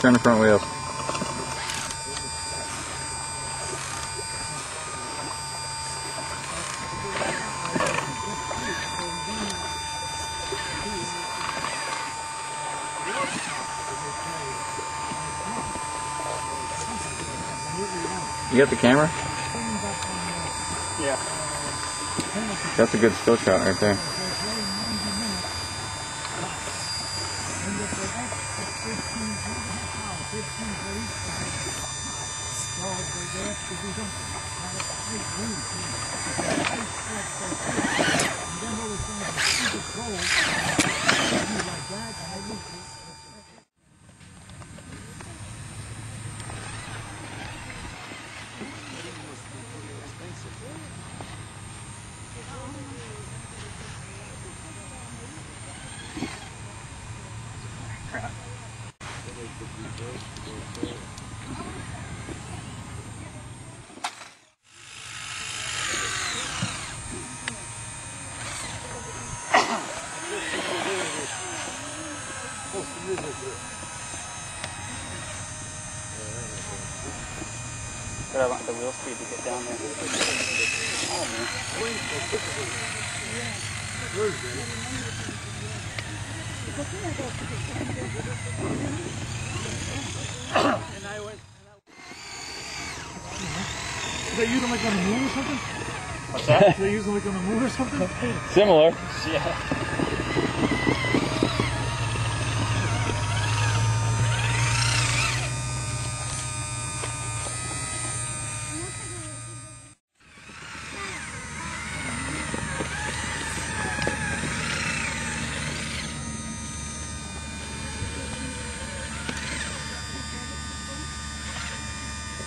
Turn the front wheel. You got the camera? Yeah. That's a good still shot right there. But I want the wheel speed to get down there. Oh, man. Is that using like on the moon or something? What's that? Is that using like on the moon or something? Similar. Yeah.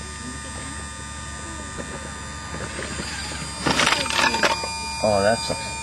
Oh, that sucks.